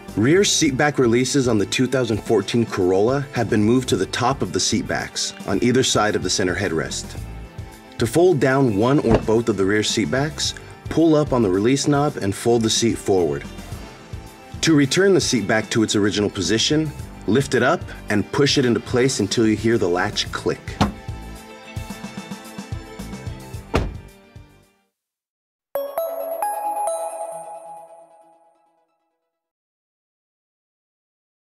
Rear seatback releases on the 2014 Corolla have been moved to the top of the seatbacks on either side of the center headrest. To fold down one or both of the rear seatbacks, pull up on the release knob and fold the seat forward. To return the seat back to its original position, lift it up and push it into place until you hear the latch click.